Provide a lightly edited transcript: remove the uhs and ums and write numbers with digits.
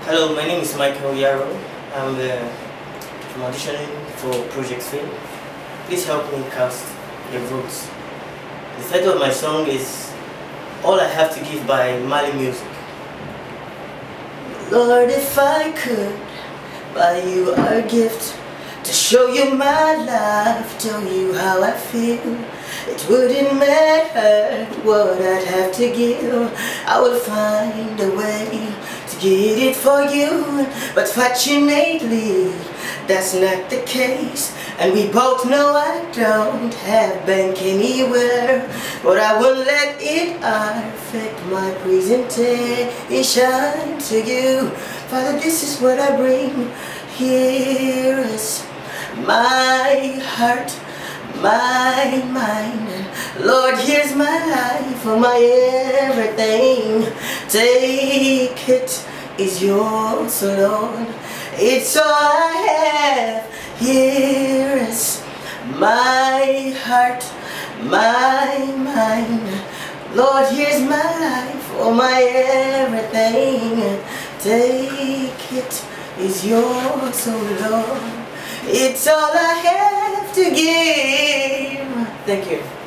Hello, my name is Michael Yarrow. I'm auditioning for Project Fame. Please help me cast your votes. The title of my song is All I Have to Give by Mali Music. Lord, if I could buy you a gift to show you my life, tell you how I feel, it wouldn't matter what I'd have to give. I would find a way to get it for you, but fortunately that's not the case. And we both know I don't have bank anywhere, but I won't let it affect my presentation to you. Father, this is what I bring. Here is my heart, my mind. Lord, here's my life, my everything. Take it, is yours, Lord. It's all I have. Here is my heart, my mind. Lord, here's my life, my everything. Take it, is yours, oh Lord. It's all I have to give. Thank you.